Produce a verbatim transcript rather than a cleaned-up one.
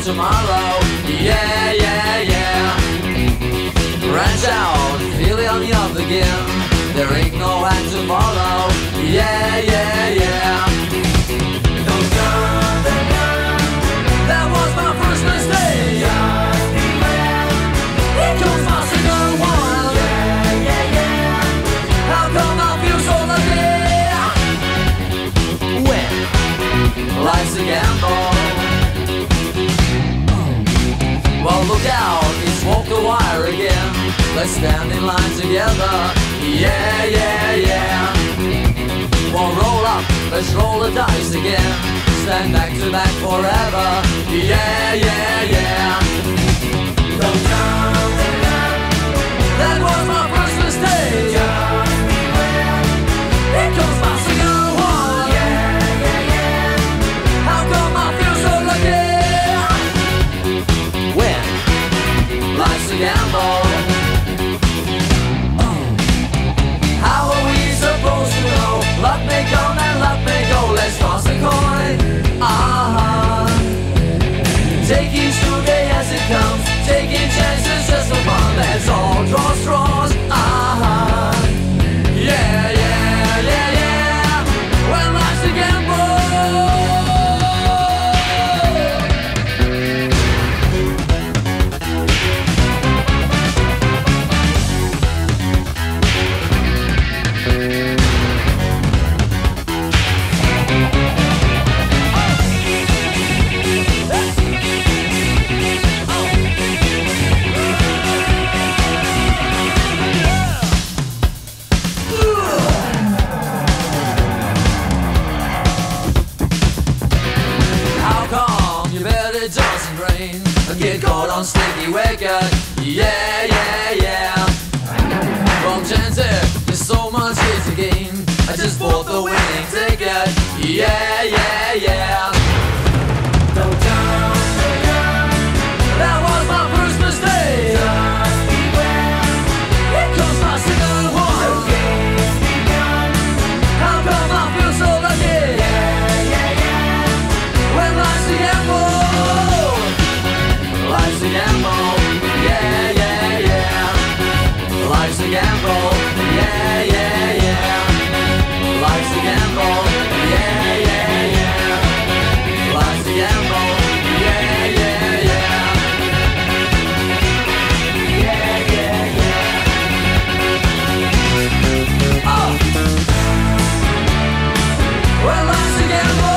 tomorrow. Yeah, yeah, yeah. Branch out, feel it on the up again. There ain't no hand to follow. Yeah, yeah, yeah. Don't turn the gun. That was my first mistake. Just beware. Here comes my second one. Yeah, yeah, yeah. How come I feel so lucky? When life's a gamble. Well, look out, it's walk the wire again. Let's stand in line together. Yeah, yeah, yeah. Well, roll up, let's roll the dice again. Stand back to back forever. Yeah, yeah, yeah. Don't turn the gun. That was my first mistake. Just beware. Here comes my second one. Yeah, yeah, yeah. How come I feel so lucky? When life's a gamble. How are we supposed to know? Luck may come and luck may go. Let's toss a coin. Uh-huh. Take each day as it comes. Taking chances just for fun. Let's all draw straws. Uh-huh. Yeah, yeah, yeah, yeah. When life's a gamble. Get caught on sticky wicket. Yeah, yeah, yeah. Wrong chances, there's so much here to gain. I just bought the winning ticket. Yeah, yeah, yeah. Don't turn the gun. That was my first mistake. Just beware. Here comes my second one. The game's begun. How come I feel so lucky? Yeah, yeah, yeah. When life's a gamble. Life's a gamble, yeah, yeah, yeah. Life's a gamble, yeah, yeah, yeah. Life's a gamble, yeah, yeah, yeah. Life's a gamble, yeah, yeah, yeah. Yeah, yeah, yeah. Oh! Well, life's a gamble.